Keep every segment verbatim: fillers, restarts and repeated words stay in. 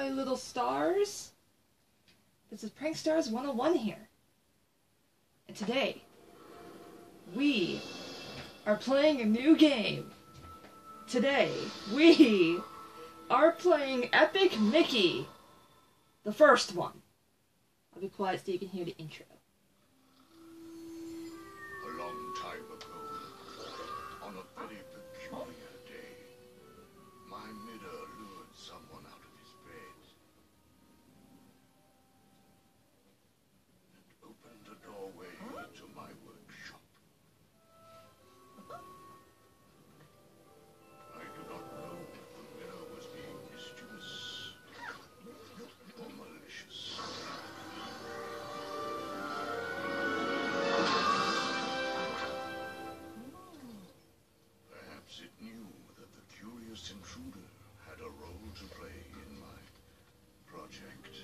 my little stars. This is Prank Stars one oh one here. And today, we are playing a new game. Today, we are playing Epic Mickey. The first one. I'll be quiet so you can hear the intro. A long time ago, on a very peculiar day, my mirror lured someone out of his bed and opened the doorway to my workshop. I do not know if the mirror was being mischievous or malicious. Perhaps it knew that the curious intruder had a role to play in my project.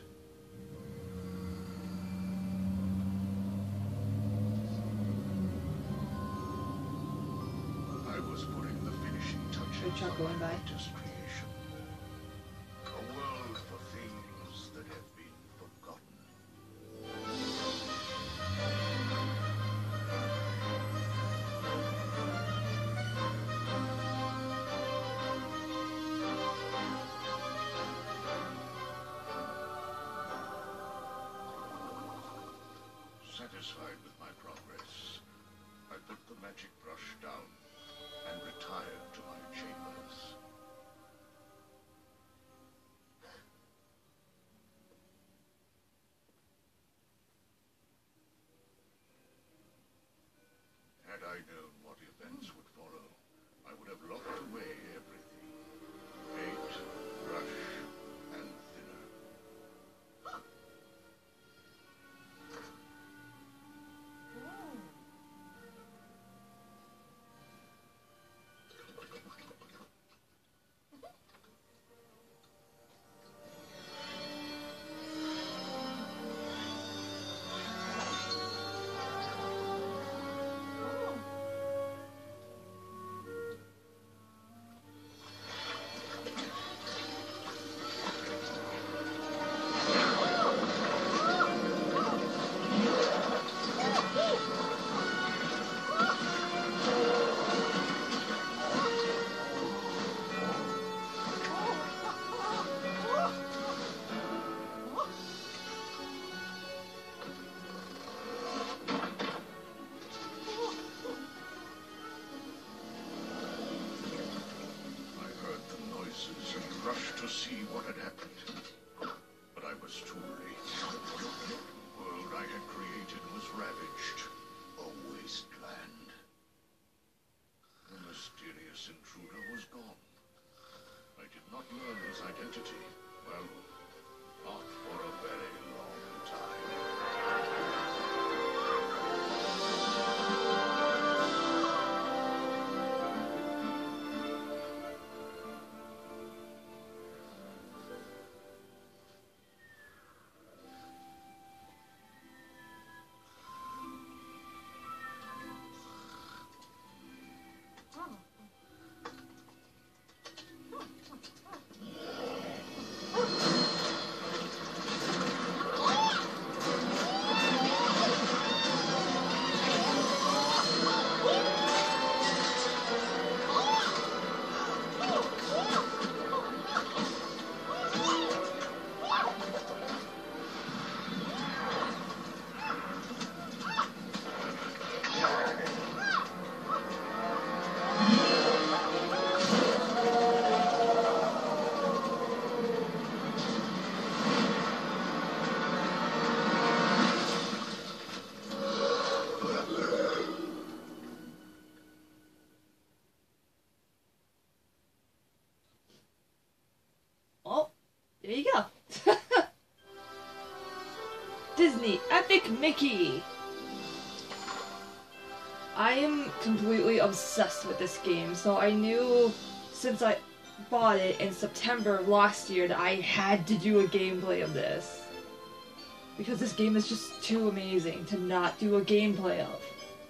I was putting the finishing touches Good truck on going my by. latest creation. A world for things that have been forgotten. Satisfied with my progress, I put the magic brush down and retired to my chambers. Had I known what events would follow, I would have locked away everything. Paint, brush, and thinner. I heard the noises and rushed to see what had happened. But I was too late. The world I had created was ravaged. A wasteland. The mysterious intruder was gone. I did not learn his identity. Well, not for a very long time. Oh, there you go. Disney Epic Mickey. I am completely obsessed with this game, so I knew since I bought it in September of last year that I had to do a gameplay of this. Because this game is just too amazing to not do a gameplay of.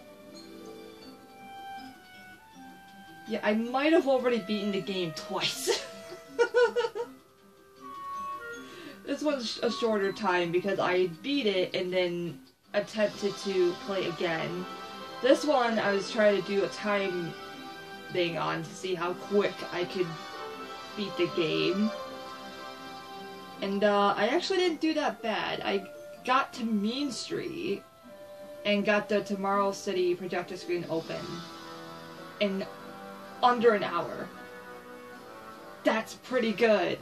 Yeah, I might have already beaten the game twice. this one's a shorter time because I beat it and then attempted to play again. This one I was trying to do a time thing on to see how quick I could beat the game. And uh, I actually didn't do that bad. I got to Mean Street and got the Tomorrow City projector screen open in under an hour. That's pretty good.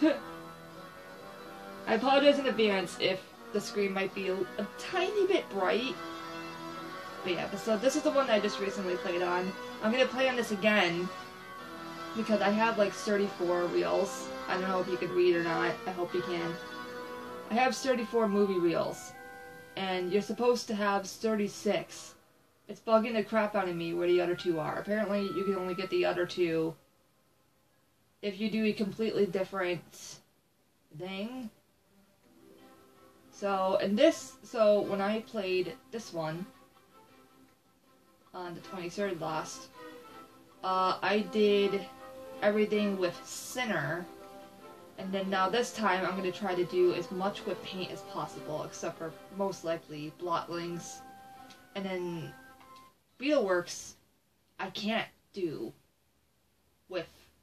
I apologize in advance if the screen might be a, a tiny bit bright. But yeah, so this is the one I just recently played on. I'm gonna play on this again because I have like thirty-four reels. I don't know if you can read or not. I hope you can. I have thirty-four movie reels, and you're supposed to have thirty-six. It's bugging the crap out of me where the other two are. Apparently, you can only get the other two if you do a completely different thing. So, and this, so when I played this one on the twenty-third last, uh, I did everything with Sinner. And then now this time I'm going to try to do as much with paint as possible, except for most likely Blotlings. And then Beetleworks, I can't do with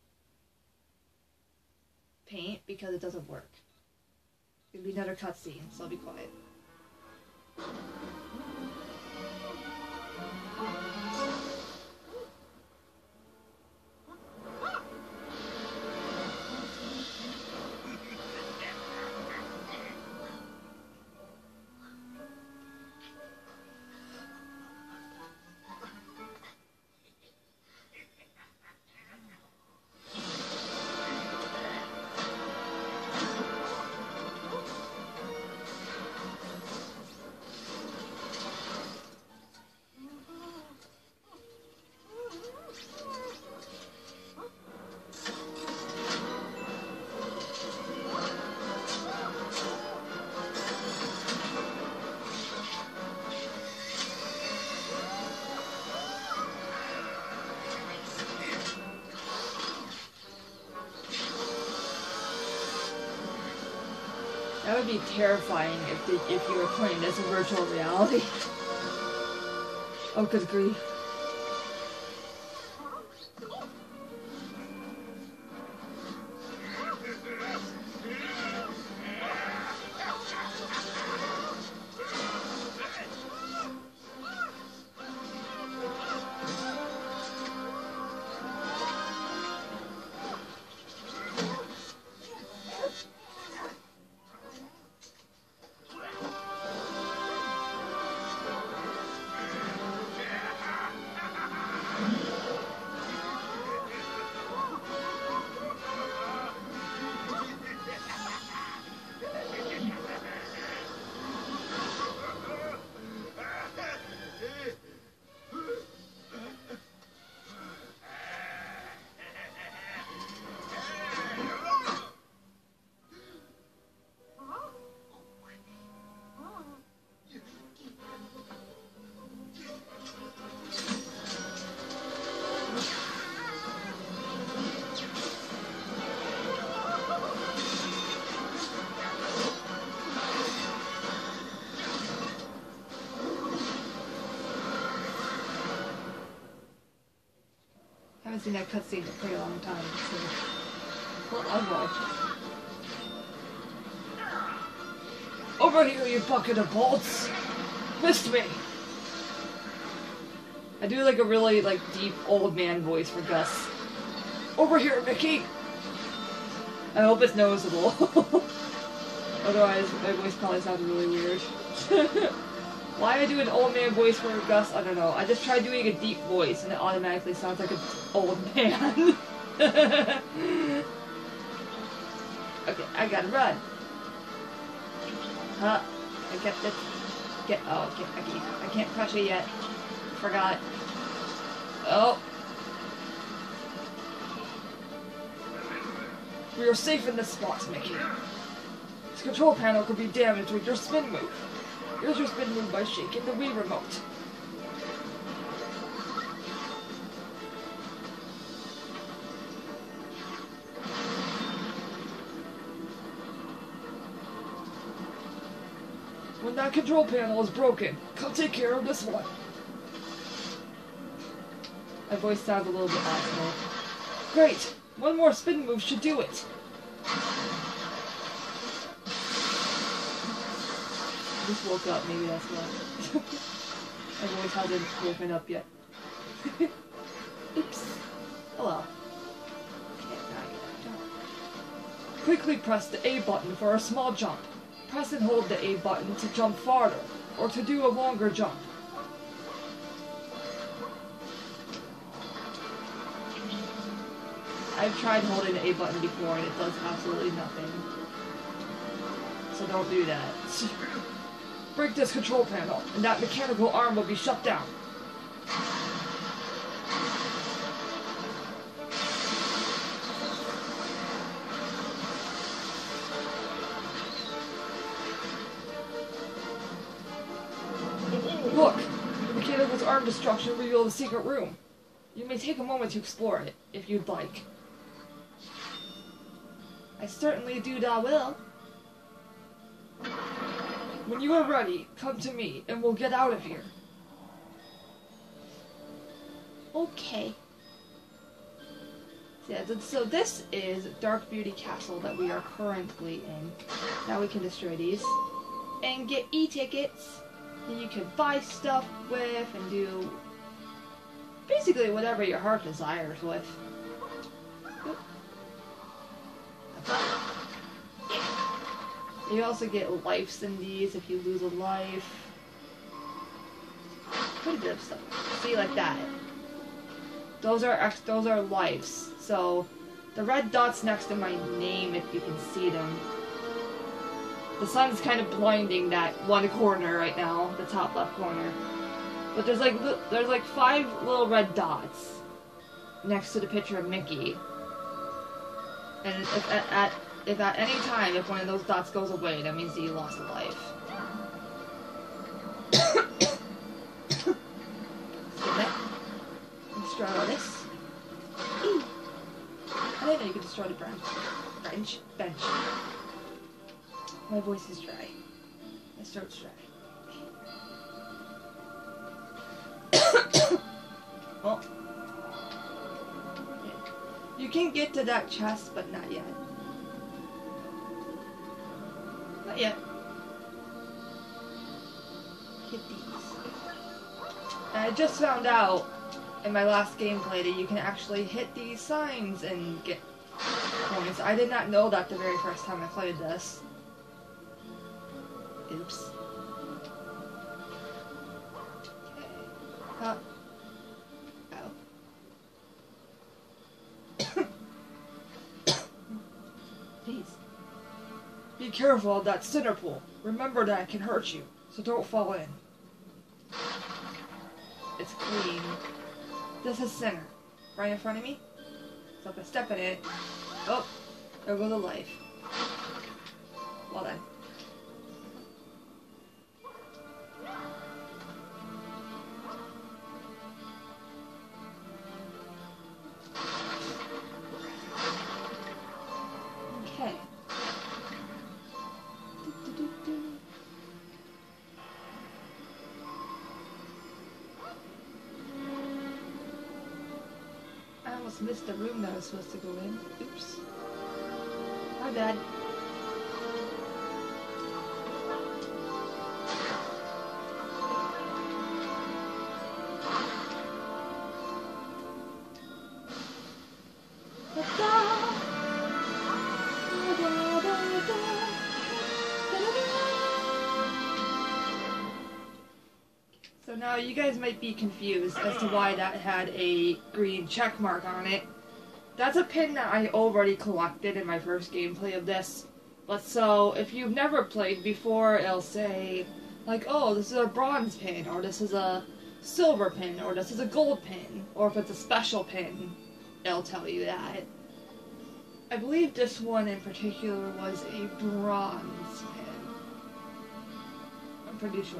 paint because it doesn't work. It's going to be another cutscene, so I'll be quiet. That would be terrifying if the, if you were playing this in virtual reality. Oh, good grief. I haven't seen that cutscene in a pretty long time, so... Well, I'll Over here, you bucket of bolts! Missed me! I do like a really, like, deep old man voice for Gus. Over here, Mickey! I hope it's noticeable. Otherwise, my voice probably sounds really weird. Why I do an old man voice for Gus, I don't know. I just tried doing a deep voice and it automatically sounds like an old man. Okay, I gotta run. Huh? I kept it. Get. Oh, I can't. I can't. I can't crush it yet. Forgot. Oh. We are safe in this spot, Mickey. This control panel could be damaged with your spin move. Here's your spin move by shaking the Wii remote. When that control panel is broken, come take care of this one. My voice sounds a little bit awful. Great! One more spin move should do it. I just woke up, maybe that's why. My voice hasn't woken up yet. Oops. Oh well. Quickly press the A button for a small jump. Press and hold the A button to jump farther, or to do a longer jump. I've tried holding the A button before and it does absolutely nothing. So don't do that. Break this control panel, and that mechanical arm will be shut down. Look! The mechanical's arm destruction revealed a secret room. You may take a moment to explore it, if you'd like. I certainly do da will. When you are ready, come to me, and we'll get out of here. Okay. Yeah, so this is Dark Beauty Castle that we are currently in. Now we can destroy these. And get e-tickets that you can buy stuff with and do basically whatever your heart desires with. You also get lives in these if you lose a life. Pretty good stuff. See, like that. Those are ex those are lives. So the red dots next to my name, if you can see them. The sun's kind of blinding that one corner right now, the top left corner. But there's like there's like five little red dots next to the picture of Mickey. And if at, at if at any time if one of those dots goes away, that means that you lost a life. Destroy all this. Eee. I didn't know you could destroy the branch. Bench. Bench. My voice is dry. My throat's dry. Well, you can get to that chest, but not yet. Not yet. Hit these. And I just found out in my last gameplay that you can actually hit these signs and get points. I did not know that the very first time I played this. Oops. Okay. Huh. Ow. Please. Be careful of that center pool. Remember that it can hurt you, so don't fall in. It's clean. This is center. Right in front of me. So if I step in it, oh, there goes a life. Well then. Okay. I almost missed the room that I was supposed to go in. Oops. My bad. So now you guys might be confused as to why that had a green check mark on it. That's a pin that I already collected in my first gameplay of this. But so, if you've never played before, it'll say, like, oh, this is a bronze pin, or this is a silver pin, or this is a gold pin, or if it's a special pin, it'll tell you that. I believe this one in particular was a bronze pin. I'm pretty sure.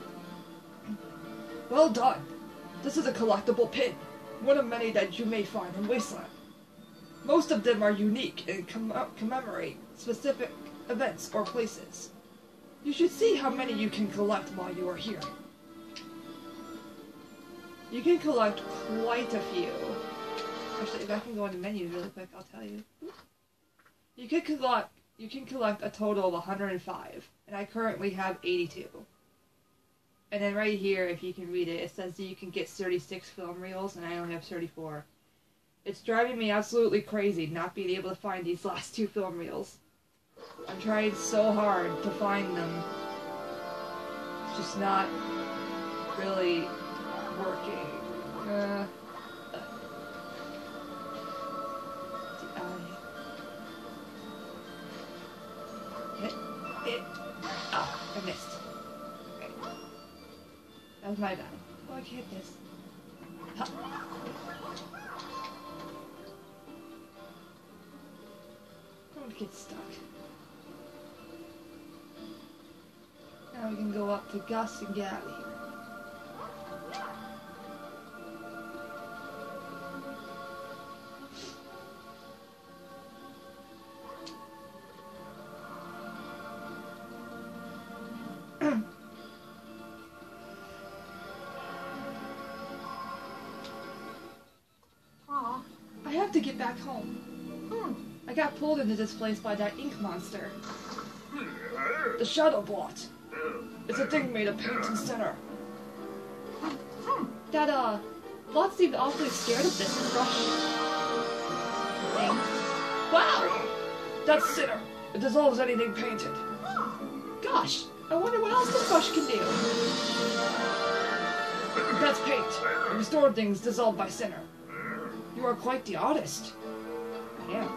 Well done! This is a collectible pin, one of many that you may find in Wasteland. Most of them are unique and com commemorate specific events or places. You should see how many you can collect while you are here. You can collect quite a few. Actually, if I can go into menus really quick, I'll tell you. You can collect you can collect a total of one hundred five, and I currently have eighty-two. And then right here, if you can read it, it says that you can get thirty-six film reels, and I only have thirty-four. It's driving me absolutely crazy not being able to find these last two film reels. I'm trying so hard to find them. It's just not really working. Uh, uh. Hit, hit. Oh, I missed. Okay. That was my bad. Oh, I can't miss. Ha. Don't get stuck. Now we can go up to Gus and get out of here. I have to get back home. Hmm. I got pulled into this place by that ink monster. The Shadow Blot. It's a thing made of paint and center. That, uh, Blot seemed awfully scared of this brush thing. Wow! That's Sinner. It dissolves anything painted. Gosh, I wonder what else this brush can do. That's paint. Restored things dissolved by Sinner. You are quite the artist. I am.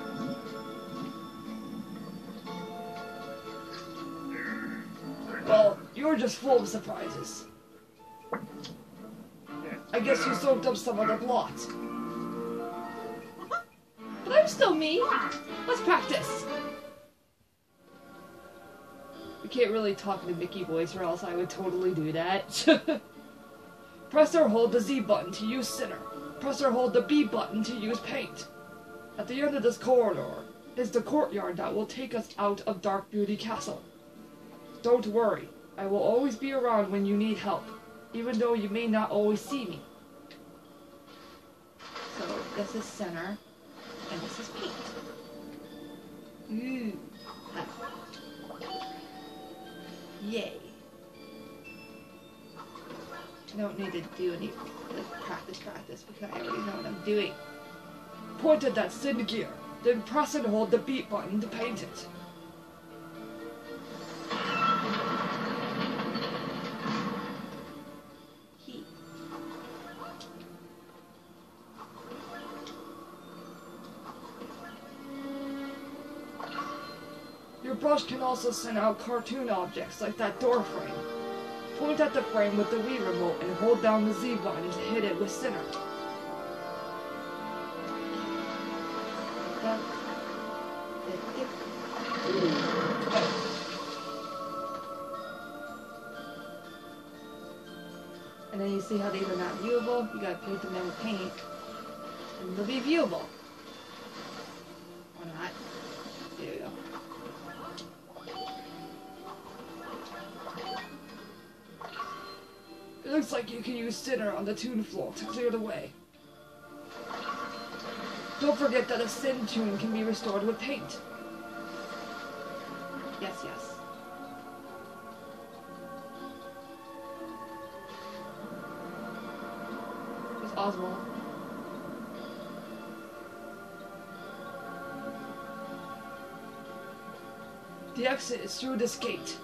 Well, you're just full of surprises. I guess you soaked up some of the blot. But I'm still me. Let's practice. We can't really talk in a Mickey voice or else I would totally do that. Press or hold the Z button to use Sinner. Press or hold the B button to use paint. At the end of this corridor is the courtyard that will take us out of Dark Beauty Castle. Don't worry, I will always be around when you need help, even though you may not always see me. So, this is Sinner, and this is paint. Ooh. Ah. Yay. I don't need to do any like, practice practice because I already know what I'm doing. Point at that Sin gear, then press and hold the beat button to paint it. He. Your brush can also send out cartoon objects like that door frame. Point at the frame with the Wii remote and hold down the Z button to hit it with Sinner. And then you see how these are not viewable. You gotta paint them in with paint, and they'll be viewable. Or not. There you go. It looks like you can use Sinner on the tune floor to clear the way. Don't forget that a Sin tune can be restored with paint. Yes, yes. There's Oswald. The exit is through this gate.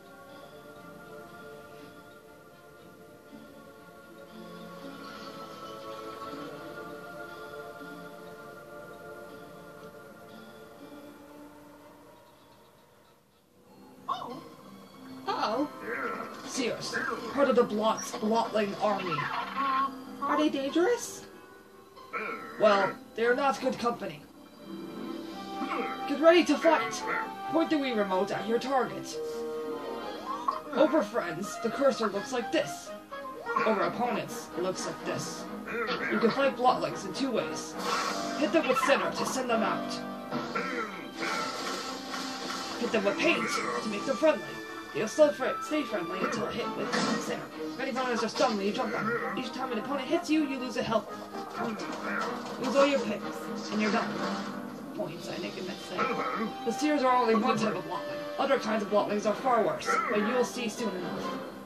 Sears, part of the Blot's Blotling army. Are they dangerous? Well, they are not good company. Get ready to fight! Point the Wii remote at your target. Over friends, the cursor looks like this. Over opponents, it looks like this. You can fight Blotlings in two ways. Hit them with Sinner to send them out. Hit them with paint to make them friendly. You'll still fr stay friendly until hit with Sarah. If any opponents are stunned when you jump them. Each time an opponent hits you, you lose a health point. Lose all your picks, and you're done. Points, I think I meant to say. The Seers are only one type of Blottling. Other kinds of Blottlings are far worse, but you'll see soon enough.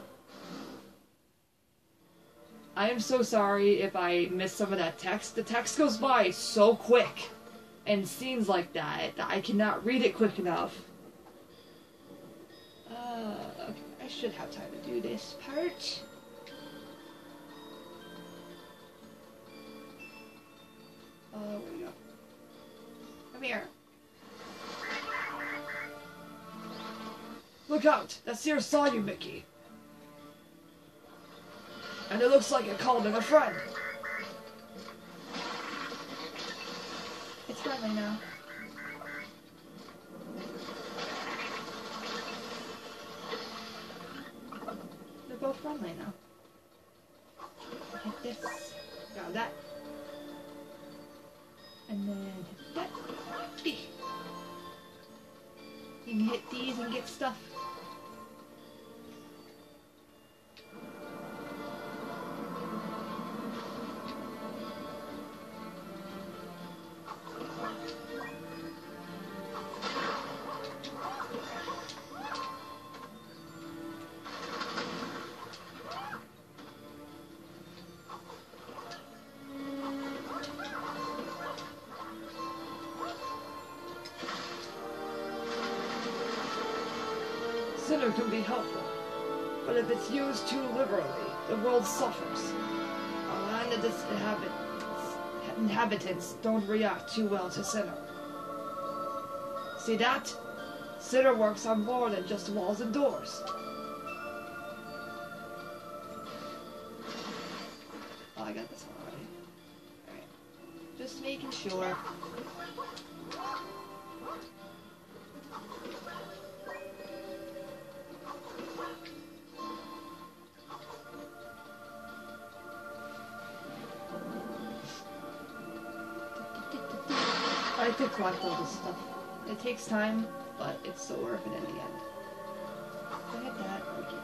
I am so sorry if I missed some of that text. The text goes by so quick, and scenes like that, that I cannot read it quick enough. Uh, okay, I should have time to do this part. Uh, where we go? Come here. Look out! That Seer saw you, Mickey. And it looks like it called him a friend. It's friendly now. They're both friendly now. Hit this. Got that. And then hit that. You can hit these and get stuff. Sinner can be helpful, but if it's used too liberally, the world suffers. A land of its inhabitants, inhabitants don't react too well to Sinner. See that? Sinner works on more than just walls and doors. Oh, I got this one already. Alright. Just making sure. I have to collect all this stuff. It takes time, but it's so worth it in the end. I hit that. Okay.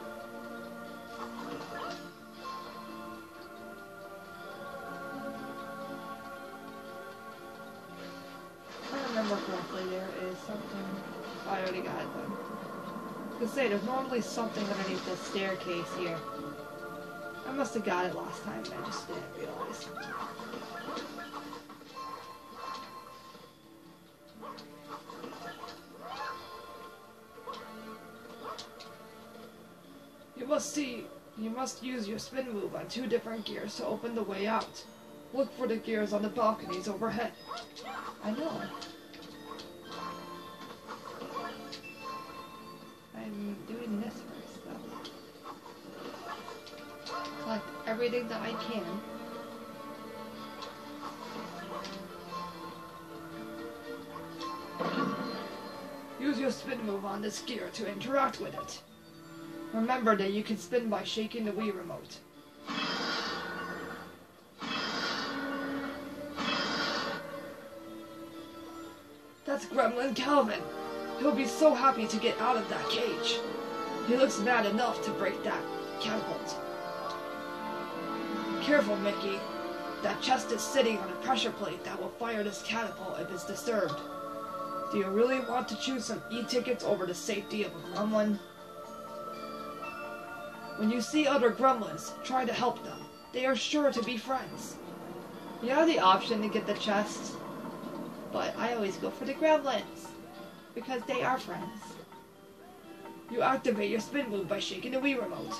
If I remember correctly, there is something. Oh, I already got it then. I was gonna say, there's normally something underneath this staircase here. I must have got it last time, and I just didn't realize. You must see, you must use your spin move on two different gears to open the way out. Look for the gears on the balconies overhead. I know. I'm doing this first, though. Collect everything that I can. Use your spin move on this gear to interact with it. Remember that you can spin by shaking the Wii remote. That's Gremlin Calvin. He'll be so happy to get out of that cage. He looks mad enough to break that catapult. Careful, Mickey. That chest is sitting on a pressure plate that will fire this catapult if it's disturbed. Do you really want to choose some e-tickets over the safety of a gremlin? When you see other gremlins, try to help them. They are sure to be friends. You have the option to get the chest, but I always go for the gremlins, because they are friends. You activate your spin move by shaking the Wii remote.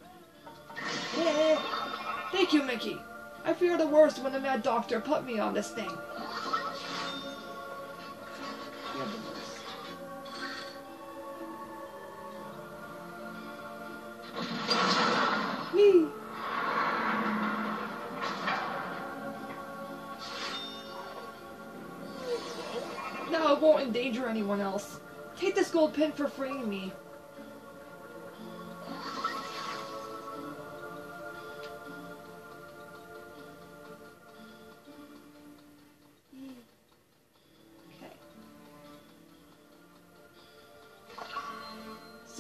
Yeah. Thank you, Mickey. I fear the worst when the Mad Doctor put me on this thing. You're the worst. Whee! Now it won't endanger anyone else. Take this gold pin for freeing me.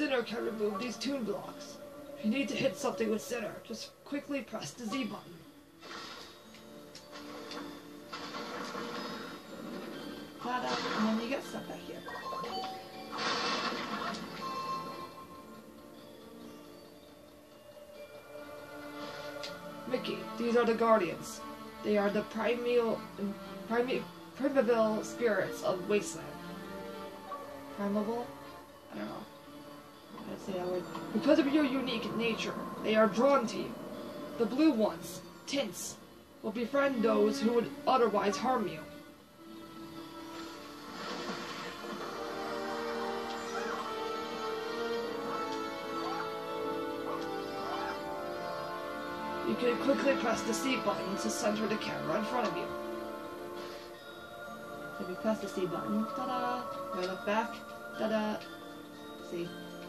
Sinner can remove these toon blocks. If you need to hit something with Sinner, just quickly press the Z button. Ta-da, and then you get stuff back here. Mickey, these are the Guardians. They are the primeval, prime, primeval spirits of Wasteland. Primeval? I don't know. How to say that word. Because of your unique nature, they are drawn to you. The blue ones, Tints, will befriend those who would otherwise harm you. You can quickly press the C button to center the camera in front of you. So if you press the C button, ta-da! If I look back, ta-da! See?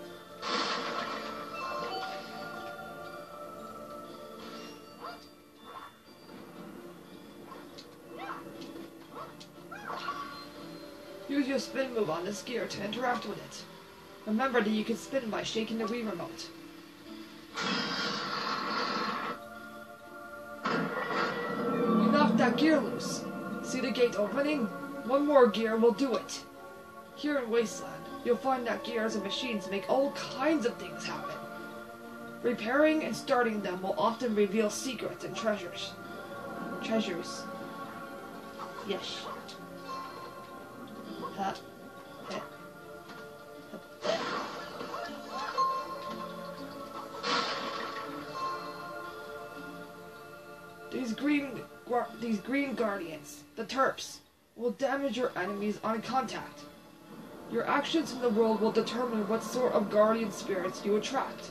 Use your spin move on this gear to interact with it. Remember that you can spin by shaking the Wii remote. That gear loose. See the gate opening? One more gear will do it. Here in Wasteland, you'll find that gears and machines make all kinds of things happen. Repairing and starting them will often reveal secrets and treasures. Treasures. Yes. Ha. Ha. Ha. These green These green guardians, the Terps, will damage your enemies on contact. Your actions in the world will determine what sort of guardian spirits you attract.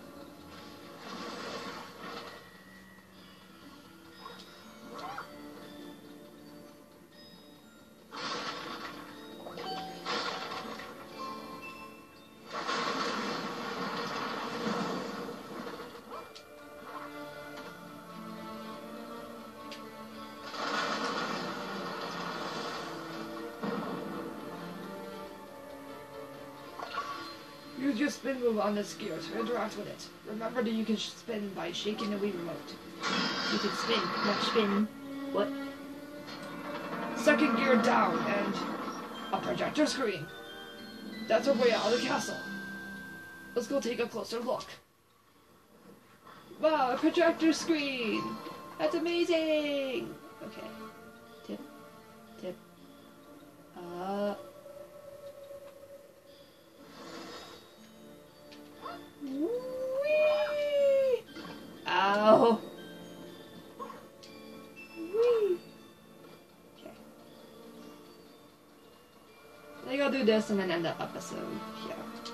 Use your spin move on this gear to interact with it. Remember that you can spin by shaking the Wii remote. You can spin, not spin. What? Second gear down and a projector screen. That's our way out of the castle. Let's go take a closer look. Wow, a projector screen! That's amazing! Okay. Tip. Tip. Uh... Whee! Ow! Whee! Okay. I think I'll do this and then end the episode here.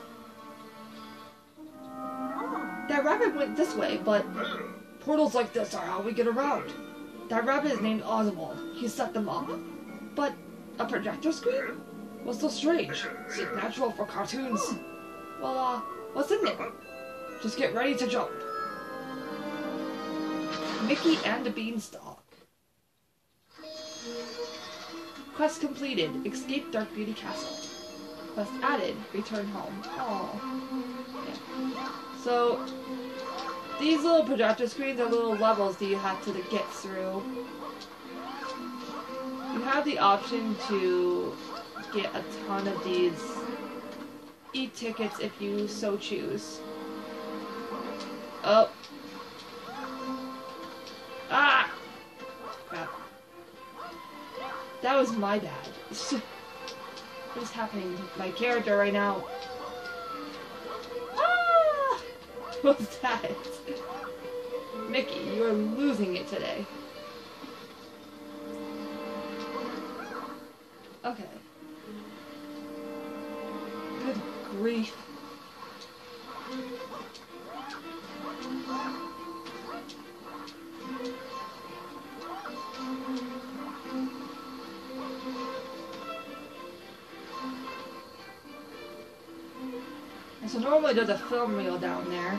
That rabbit went this way, but portals like this are how we get around. That rabbit is named Oswald. He set them up. But a projector screen? What's so strange? Seems natural for cartoons. Well, uh, what's in there? Just get ready to jump. Mickey and the Beanstalk. Quest completed. Escape Dark Beauty Castle. Quest added. Return home. Aww. Yeah. So, these little projector screens are little levels that you have to get through. You have the option to get a ton of these e-tickets if you so choose. Oh. Ah! Crap. That was my bad. What is happening to my character right now? Ah! What's that? Mickey, you are losing it today. Okay. Good grief. So normally there's a film reel down there.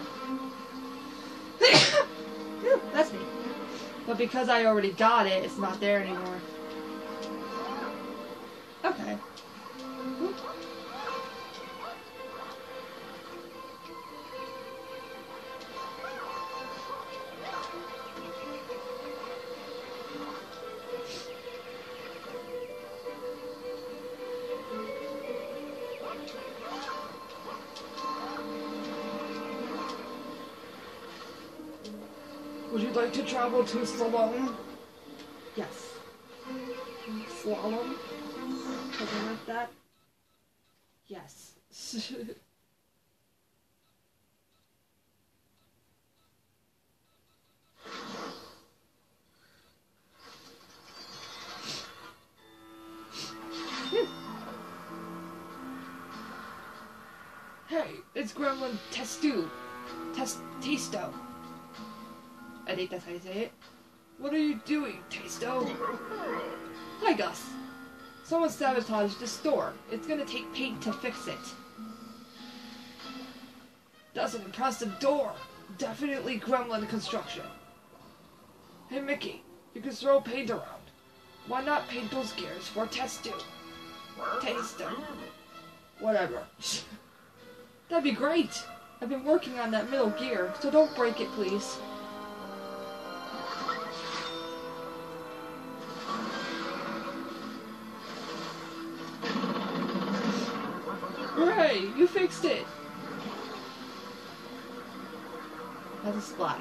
That's me. But because I already got it, it's not there anymore. Okay. Would you like to travel to Slalom? Yes. Slalom? Something like that? Yes. Hey, it's Gremlin Testu. Test Tasto. I think that's how you say it. What are you doing, Tasto? Hi, Gus. Someone sabotaged the store. It's gonna take paint to fix it. That's an impressive door. Definitely Gremlin construction. Hey, Mickey, you can throw paint around. Why not paint those gears for Testu? Tasto. Whatever. That'd be great. I've been working on that middle gear, so don't break it, please. Hooray! You fixed it! That's a splatter.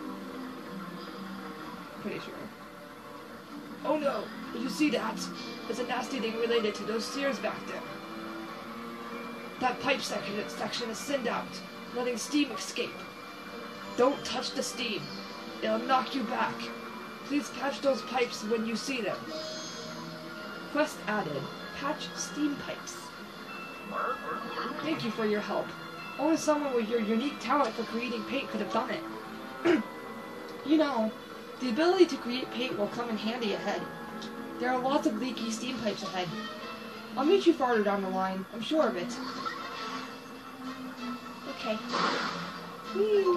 Pretty sure. Oh no! Did you see that? There's a nasty thing related to those sears back there. That pipe section, section is thinned out, letting steam escape. Don't touch the steam. It'll knock you back. Please patch those pipes when you see them. Quest added. Patch steam pipes. Thank you for your help. Only someone with your unique talent for creating paint could have done it. You know, the ability to create paint will come in handy ahead. There are lots of leaky steam pipes ahead. I'll meet you farther down the line, I'm sure of it. Okay. Whee.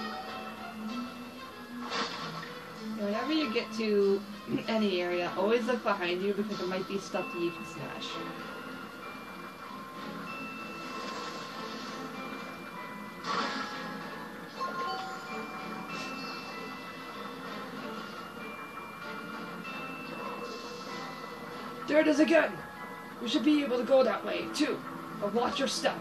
Whenever you get to any area, always look behind you because there might be stuff that you can smash. There it is again! We should be able to go that way, too. But watch your step.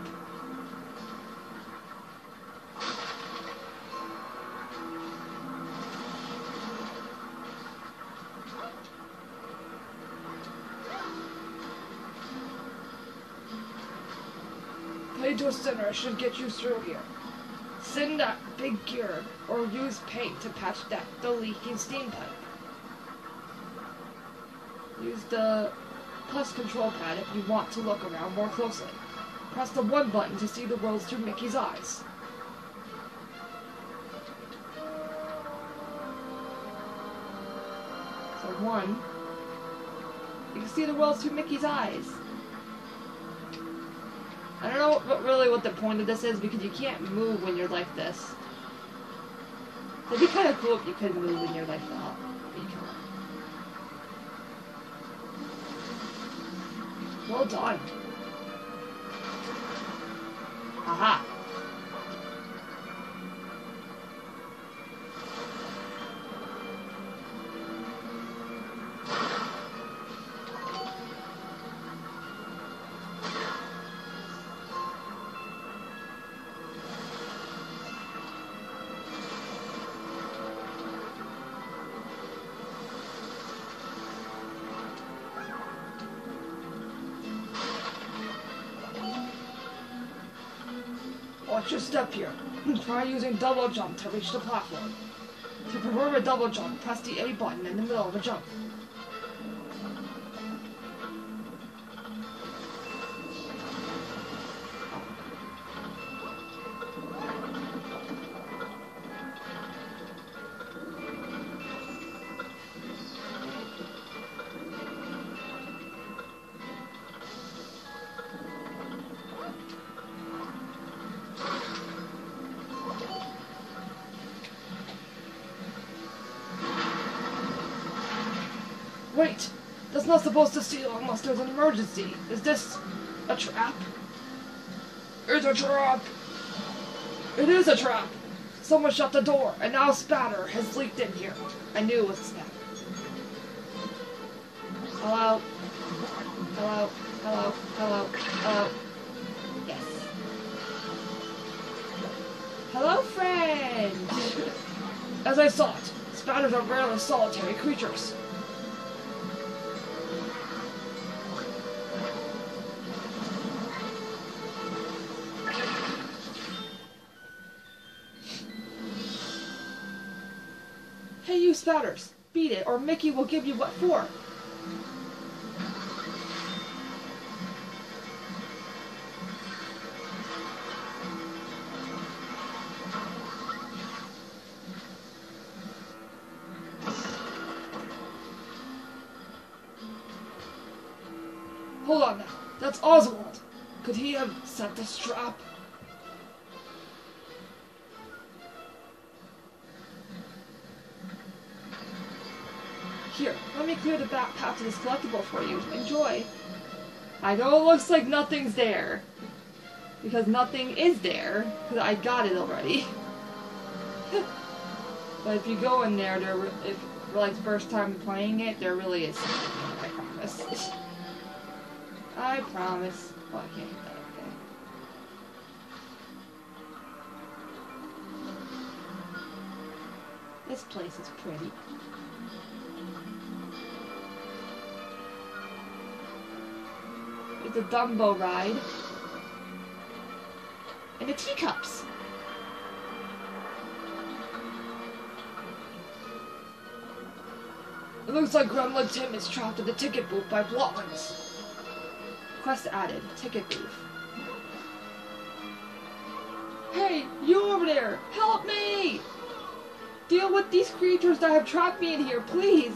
Paint to a center should get you through here. Send that big gear, or use paint to patch that the leaking steam pipe. Use the plus control pad if you want to look around more closely. Press the one button to see the world through Mickey's eyes. So one, you can see the world through Mickey's eyes. I don't know what, really what the point of this is because you can't move when you're like this. It'd be kind of cool if you could move when you're like that. But you can't. Well done. Aha. Watch your step here. Try using double jump to reach the platform. To perform a double jump, press the A button in the middle of a jump. Wait! That's not supposed to seal unless there's an emergency. Is this a trap? It's a trap! It is a trap! Someone shut the door, and now spatter has leaked in here. I knew it was a spatter. Hello? Hello? Hello? Hello? Hello? Yes. Hello, friend! As I saw it, spiders are rarely solitary creatures. Hey you spiders, beat it or Mickey will give you what for. Hold on now, that's Oswald. Could he have set this trap? Here, let me clear the back path to this collectible for you. Enjoy. I know it looks like nothing's there. Because nothing is there. Because I got it already. But if you go in there, there if like first time playing it, there really is something. I promise. I promise. Oh, I can't do that. Okay. This place is pretty. It's a Dumbo ride. And the teacups. It looks like Gremlin Tim is trapped at the ticket booth by Blotlins. Quest added. Ticket booth. Hey, you over there! Help me! Deal with these creatures that have trapped me in here, please!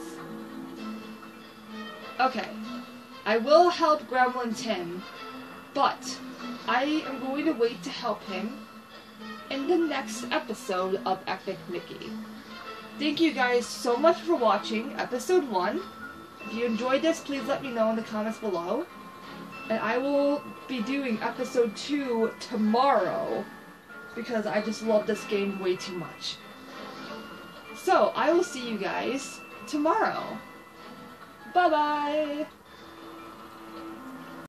Okay. I will help Gremlin Tim, but I am going to wait to help him in the next episode of Epic Mickey. Thank you guys so much for watching episode one. If you enjoyed this, please let me know in the comments below. And I will be doing episode two tomorrow because I just love this game way too much. So, I will see you guys tomorrow. Bye-bye!